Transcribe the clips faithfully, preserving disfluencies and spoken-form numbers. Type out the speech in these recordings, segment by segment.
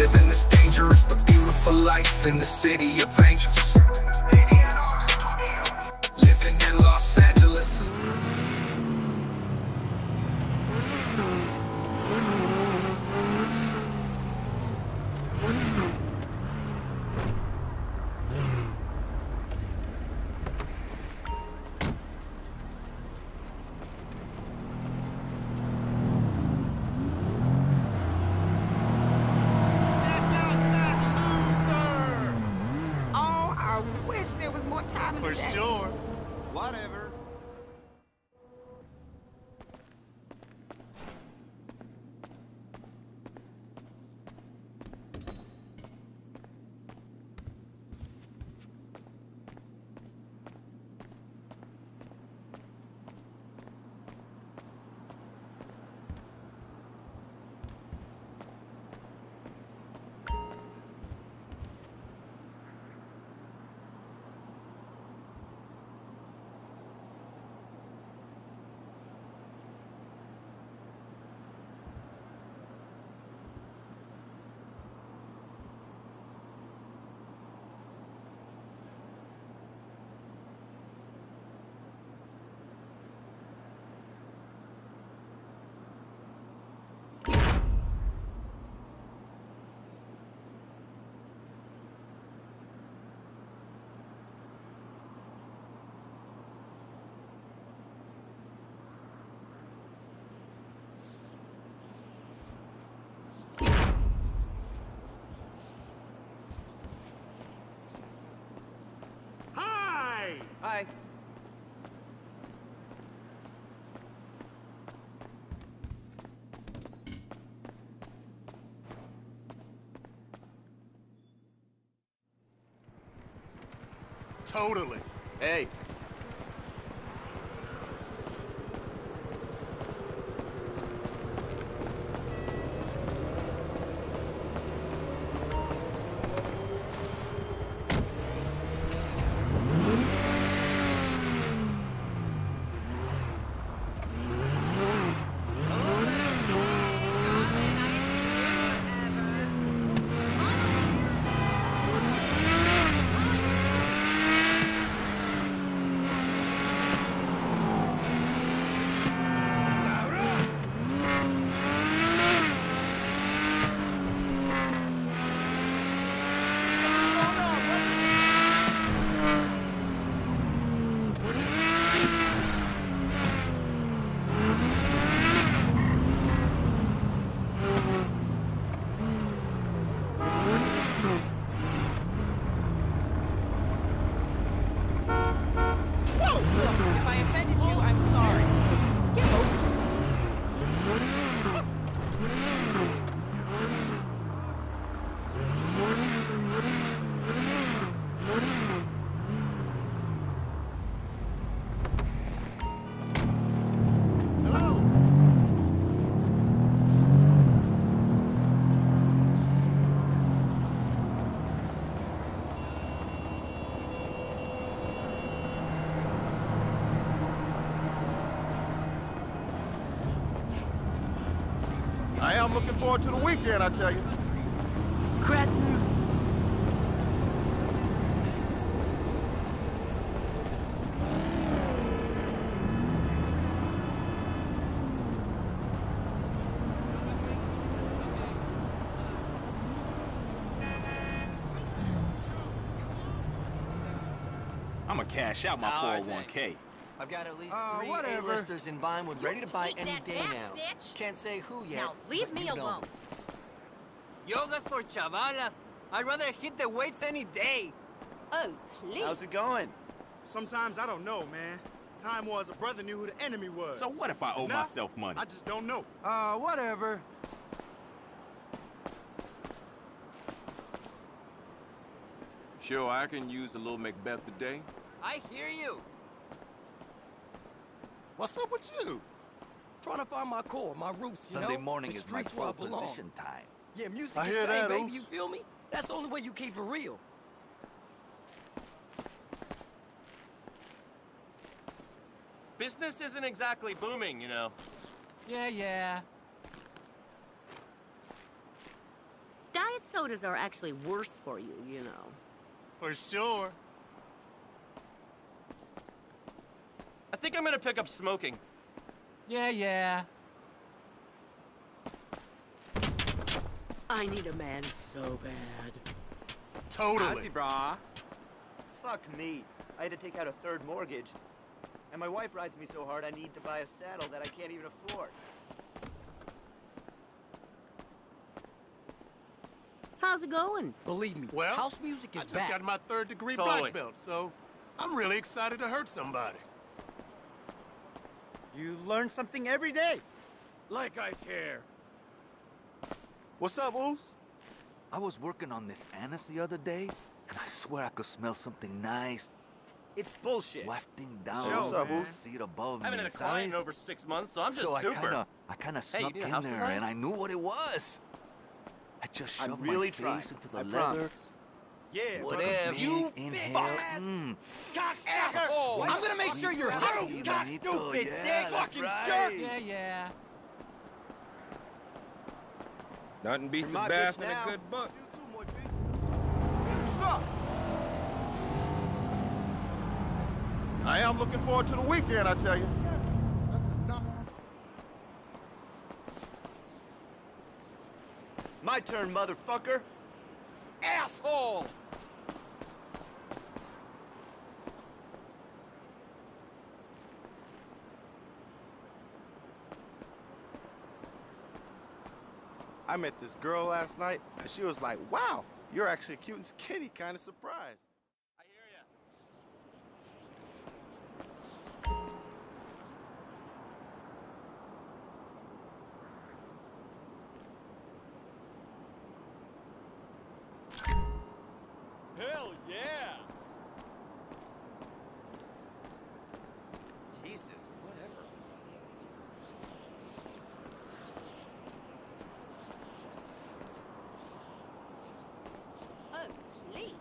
Living this dangerous but beautiful life in the city of angels. Living in Los Angeles. For sure. Whatever. Hi. Totally. Hey. If I offended you, I'm sorry. Get over I am looking forward to the weekend, I tell you. Cretin. I'm gonna cash out my four oh one K. I've got at least Uh, three whatever. A-listers in Vinewood ready to buy take any that day back, now. bitch. Can't say who yet. Now leave but me you know. alone. Yoga's for chavalas. I'd rather hit the weights any day. Oh, please. How's it going? Sometimes I don't know, man. Time was a brother knew who the enemy was. So what if I owe Nah, myself money? I just don't know. Uh, whatever. Sure, I can use a little Macbeth today. I hear you. What's up with you? Trying to find my core, my roots, you Sunday know? morning The is my streets where I pole belong. position time. Yeah, music I is hear pain, that, baby, Oos. you feel me? That's the only way you keep it real. Business isn't exactly booming, you know. Yeah, yeah. Diet Diet sodas are actually worse for you, you know. For sure. I think I'm gonna pick up smoking. Yeah, yeah. I need a man so bad. Totally. brah. Fuck me. I had to take out a third mortgage. And my wife rides me so hard I need to buy a saddle that I can't even afford. How's it going? Believe me, Well, house music is I just back. got my third degree Totally. black belt, so I'm really excited to hurt somebody. You learn something every day. Like I care. What's up, Oos? I was working on this anise the other day, and I swear I could smell something nice It's bullshit. wafting down Sure, from man. the seat above I haven't me. had a client in ¿sabes? over six months, so I'm just so I super. kinda, I kinda Hey, you snuck need a in house there, design? and I knew what it was. I just I'm shoved really my trying. face into the I leather. promise. Yeah, Took a Whatever. big You inhale. fuck-ass Mm. Asshole! I'm gonna make sure you're hurt, you Bonito, stupid yeah, dick that's fucking right. jerk! Yeah, yeah. Nothing beats You're a my bath bitch and now. a good buck. You too, Moy B. What's up? I am looking forward to the weekend, I tell you. My turn, motherfucker. Asshole! I met this girl last night, and she was like, wow, you're actually cute and skinny, kind of surprised. I hear ya. Hell yeah! Jesus, whatever. Oh, please.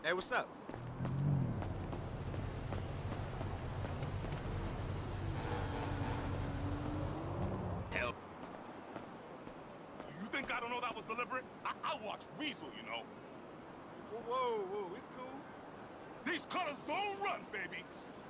Hey, what's up? Hell. You think I don't know that was deliberate? I, I watch Weasel, you know. Whoa, whoa, whoa, it's cool. These colors don't run, baby.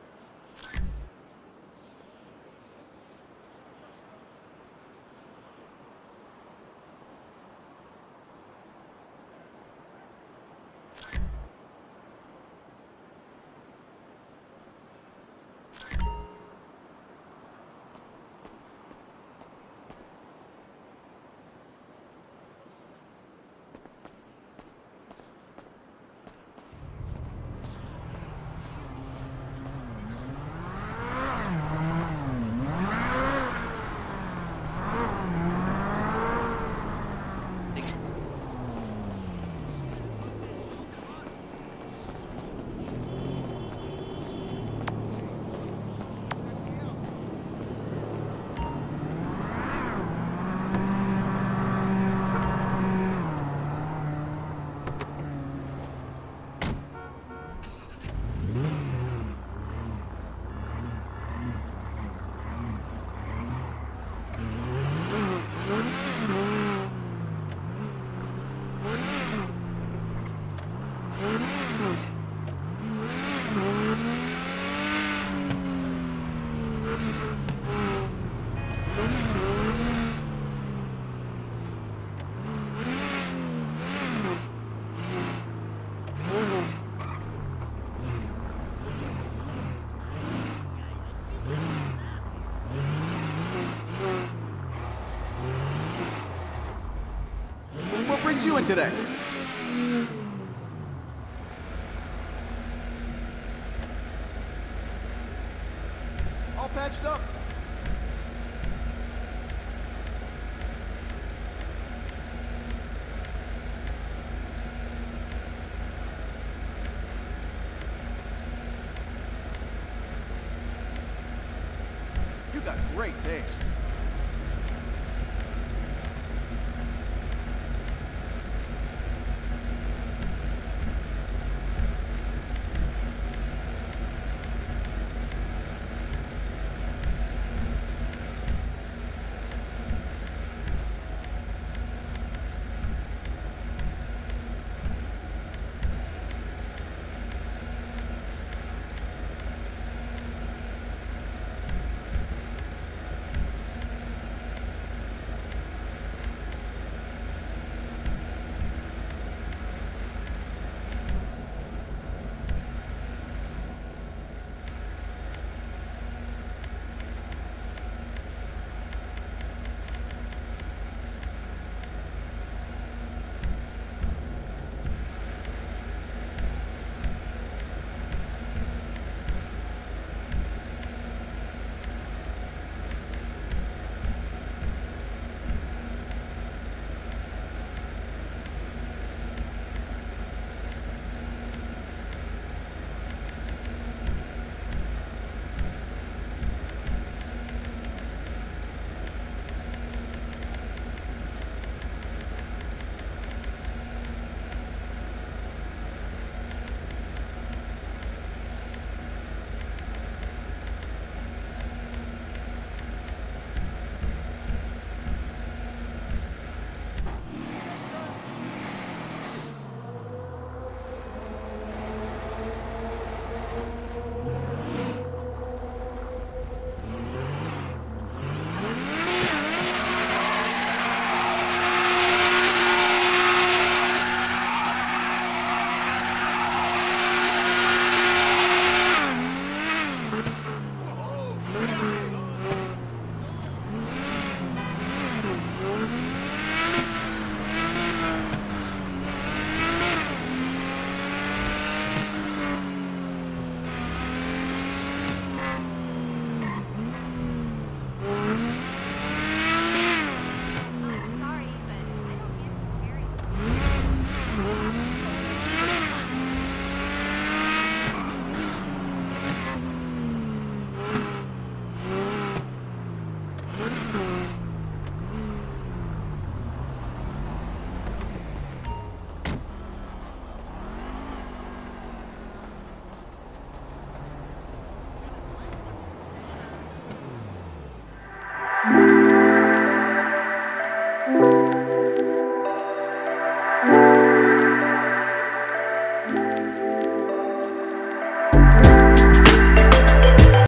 What brings you in today? All patched up? You got great taste.